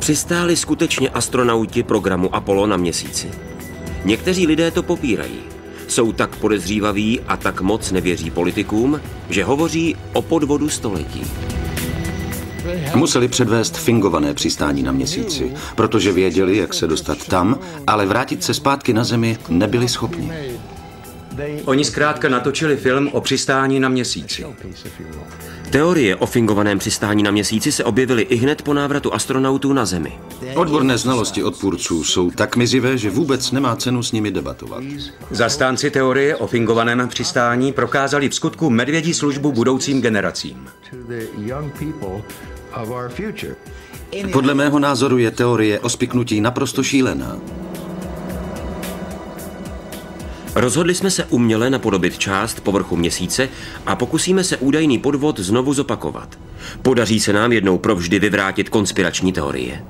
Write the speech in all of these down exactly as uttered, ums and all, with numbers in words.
Přistáli skutečně astronauti programu Apollo na Měsíci? Někteří lidé to popírají. Jsou tak podezřívaví a tak moc nevěří politikům, že hovoří o podvodu století. Museli předvést fingované přistání na Měsíci, protože věděli, jak se dostat tam, ale vrátit se zpátky na Zemi nebyli schopni. Oni zkrátka natočili film o přistání na Měsíci. Teorie o fingovaném přistání na Měsíci se objevily ihned po návratu astronautů na Zemi. Odborné znalosti odpůrců jsou tak mizivé, že vůbec nemá cenu s nimi debatovat. Zastánci teorie o fingovaném přistání prokázali v skutku medvědí službu budoucím generacím. Podle mého názoru je teorie o spiknutí naprosto šílená. Rozhodli jsme se uměle napodobit část povrchu Měsíce a pokusíme se údajný podvod znovu zopakovat. Podaří se nám jednou provždy vyvrátit konspirační teorie.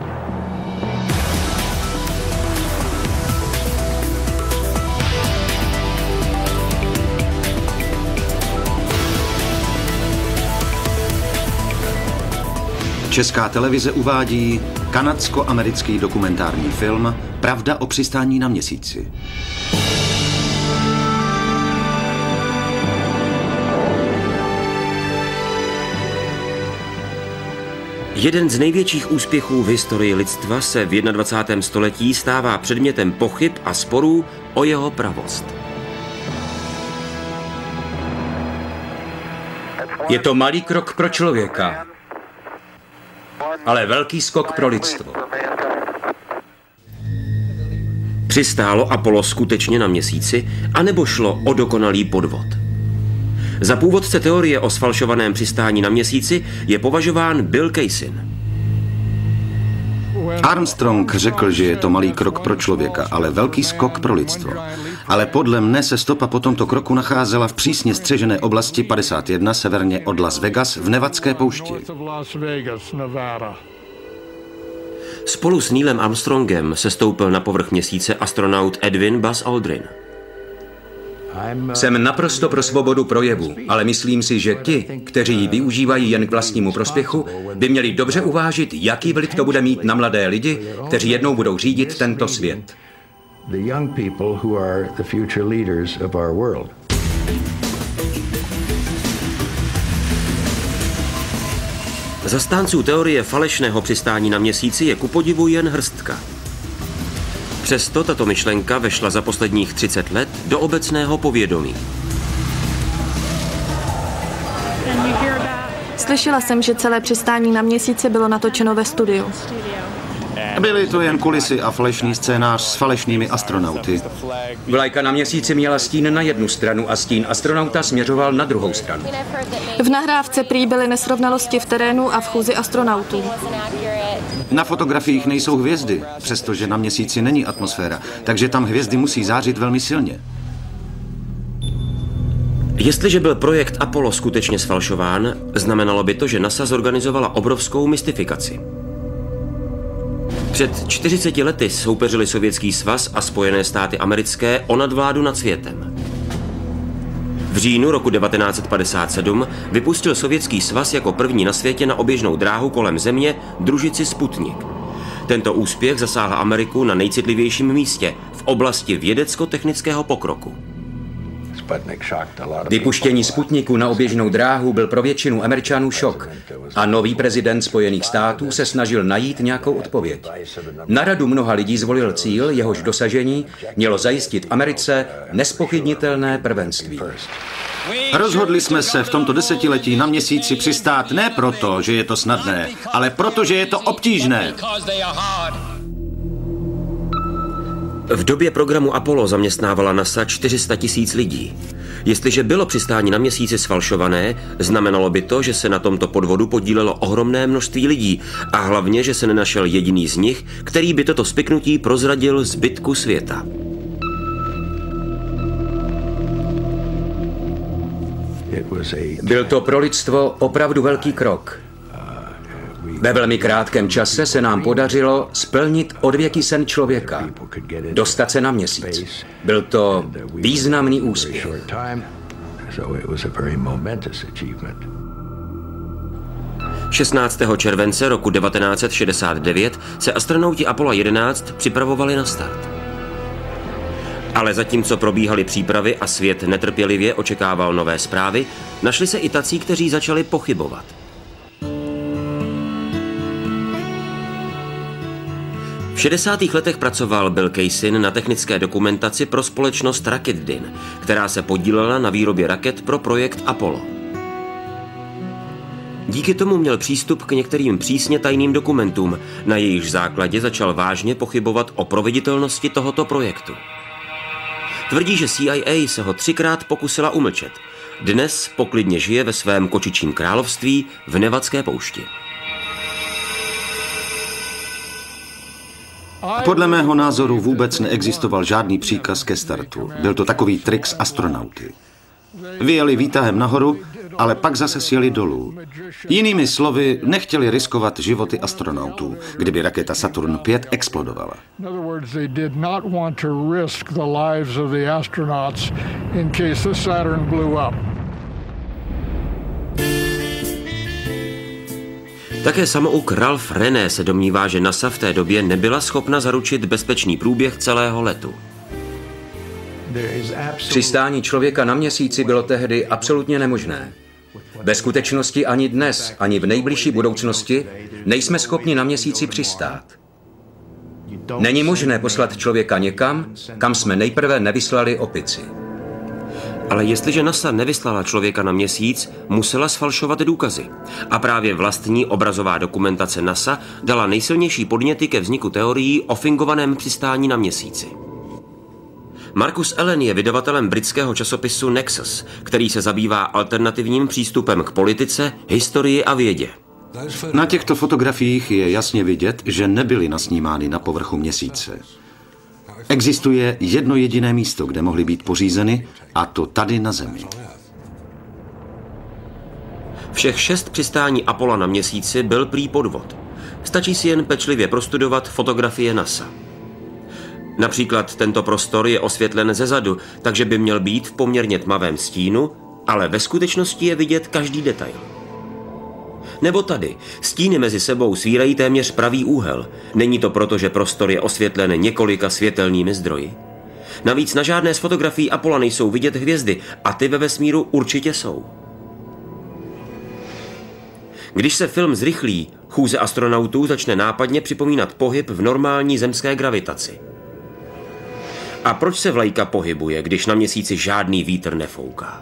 Česká televize uvádí kanadsko-americký dokumentární film Pravda o přistání na Měsíci. Jeden z největších úspěchů v historii lidstva se v dvacátém prvním století stává předmětem pochyb a sporů o jeho pravost. Je to malý krok pro člověka, ale velký skok pro lidstvo. Přistálo Apollo skutečně na Měsíci, anebo šlo o dokonalý podvod? Za původce teorie o sfalšovaném přistání na Měsíci je považován Bill Kasin. Armstrong řekl, že je to malý krok pro člověka, ale velký skok pro lidstvo. Ale podle mne se stopa po tomto kroku nacházela v přísně střežené oblasti padesát jedna severně od Las Vegas v Nevadské poušti. Spolu s Neilem Armstrongem sestoupil na povrch Měsíce astronaut Edwin Buzz Aldrin. Jsem naprosto pro svobodu projevu, ale myslím si, že ti, kteří ji využívají jen k vlastnímu prospěchu, by měli dobře uvážit, jaký vliv to bude mít na mladé lidi, kteří jednou budou řídit tento svět. Zastánců teorie falešného přistání na Měsíci je ku podivu jen hrstka. Přesto tato myšlenka vešla za posledních třicet let do obecného povědomí. Slyšela jsem, že celé přistání na Měsíci bylo natočeno ve studiu. Byly to jen kulisy a falešný scénář s falešnými astronauty. Vlajka na Měsíci měla stín na jednu stranu a stín astronauta směřoval na druhou stranu. V nahrávce prý byly nesrovnalosti v terénu a v chůzi astronautů. Na fotografiích nejsou hvězdy, přestože na Měsíci není atmosféra, takže tam hvězdy musí zářit velmi silně. Jestliže byl projekt Apollo skutečně sfalšován, znamenalo by to, že NASA zorganizovala obrovskou mystifikaci. Před čtyřiceti lety soupeřili Sovětský svaz a Spojené státy americké o nadvládu nad světem. V říjnu roku devatenáct set padesát sedm vypustil Sovětský svaz jako první na světě na oběžnou dráhu kolem Země družici Sputnik. Tento úspěch zasáhl Ameriku na nejcitlivějším místě v oblasti vědecko-technického pokroku. Vypuštění Sputniku na oběžnou dráhu byl pro většinu Američanů šok a nový prezident Spojených států se snažil najít nějakou odpověď. Na radu mnoha lidí zvolil cíl, jehož dosažení mělo zajistit Americe nezpochybnitelné prvenství. Rozhodli jsme se v tomto desetiletí na Měsíci přistát ne proto, že je to snadné, ale proto, že je to obtížné. V době programu Apollo zaměstnávala NASA čtyři sta tisíc lidí. Jestliže bylo přistání na Měsíci sfalšované, znamenalo by to, že se na tomto podvodu podílelo ohromné množství lidí a hlavně, že se nenašel jediný z nich, který by toto spiknutí prozradil zbytku světa. Byl to pro lidstvo opravdu velký krok. Ve velmi krátkém čase se nám podařilo splnit odvěký sen člověka, dostat se na Měsíc. Byl to významný úspěch. šestnáctého července roku devatenáct set šedesát devět se astronauti Apollo jedenáct připravovali na start. Ale zatímco probíhaly přípravy a svět netrpělivě očekával nové zprávy, našli se i tací, kteří začali pochybovat. V šedesátých letech pracoval Bill Kaysin na technické dokumentaci pro společnost Raketdyn, která se podílela na výrobě raket pro projekt Apollo. Díky tomu měl přístup k některým přísně tajným dokumentům, na jejichž základě začal vážně pochybovat o proveditelnosti tohoto projektu. Tvrdí, že C I A se ho třikrát pokusila umlčet. Dnes poklidně žije ve svém kočičím království v Nevadské poušti. Podle mého názoru vůbec neexistoval žádný příkaz ke startu. Byl to takový trik s astronauty. Vyjeli výtahem nahoru, ale pak zase sjeli dolů. Jinými slovy, nechtěli riskovat životy astronautů, kdyby raketa Saturn pět explodovala. Také samouk Ralph René se domnívá, že NASA v té době nebyla schopna zaručit bezpečný průběh celého letu. Přistání člověka na měsíci bylo tehdy absolutně nemožné. Ve skutečnosti ani dnes, ani v nejbližší budoucnosti nejsme schopni na měsíci přistát. Není možné poslat člověka někam, kam jsme nejprve nevyslali opici. Ale jestliže NASA nevyslala člověka na měsíc, musela sfalšovat důkazy. A právě vlastní obrazová dokumentace NASA dala nejsilnější podněty ke vzniku teorií o fingovaném přistání na měsíci. Marcus Allen je vydavatelem britského časopisu Nexus, který se zabývá alternativním přístupem k politice, historii a vědě. Na těchto fotografiích je jasně vidět, že nebyly nasnímány na povrchu měsíce. Existuje jedno jediné místo, kde mohly být pořízeny, a to tady na Zemi. Všech šest přistání Apollo na měsíci byl prý podvod. Stačí si jen pečlivě prostudovat fotografie NASA. Například tento prostor je osvětlen zezadu, takže by měl být v poměrně tmavém stínu, ale ve skutečnosti je vidět každý detail. Nebo tady, stíny mezi sebou svírají téměř pravý úhel. Není to proto, že prostor je osvětlen několika světelnými zdroji? Navíc na žádné z fotografií Apollo nejsou vidět hvězdy a ty ve vesmíru určitě jsou. Když se film zrychlí, chůze astronautů začne nápadně připomínat pohyb v normální zemské gravitaci. A proč se vlajka pohybuje, když na měsíci žádný vítr nefouká?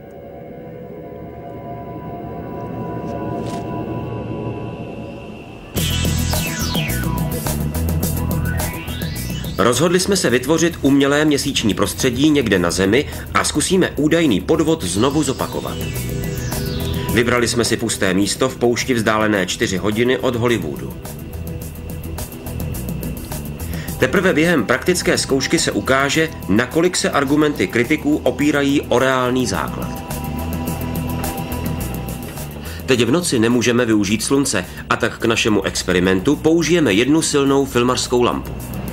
Rozhodli jsme se vytvořit umělé měsíční prostředí někde na Zemi a zkusíme údajný podvod znovu zopakovat. Vybrali jsme si pusté místo v poušti vzdálené čtyři hodiny od Hollywoodu. Teprve během praktické zkoušky se ukáže, nakolik se argumenty kritiků opírají o reálný základ. Teď v noci nemůžeme využít slunce a tak k našemu experimentu použijeme jednu silnou filmařskou lampu.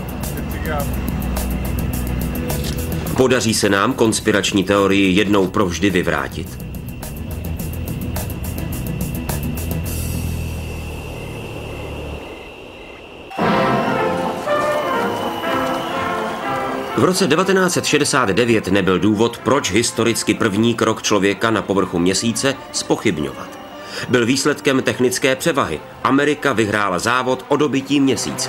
Podaří se nám konspirační teorii jednou provždy vyvrátit? V roce devatenáct set šedesát devět nebyl důvod, proč historicky první krok člověka na povrchu měsíce zpochybňovat. Byl výsledkem technické převahy. Amerika vyhrála závod o dobytí měsíce.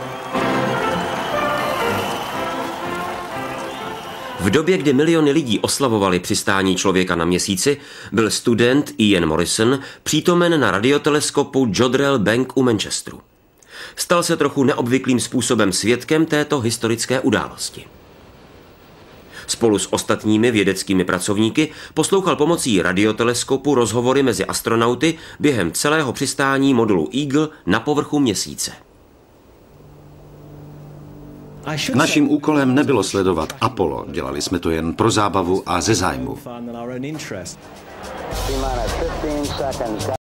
V době, kdy miliony lidí oslavovali přistání člověka na měsíci, byl student Ian Morrison přítomen na radioteleskopu Jodrell Bank u Manchesteru. Stal se trochu neobvyklým způsobem svědkem této historické události. Spolu s ostatními vědeckými pracovníky poslouchal pomocí radioteleskopu rozhovory mezi astronauty během celého přistání modulu Eagle na povrchu měsíce. Naším úkolem nebylo sledovat Apollo, dělali jsme to jen pro zábavu a ze zájmu.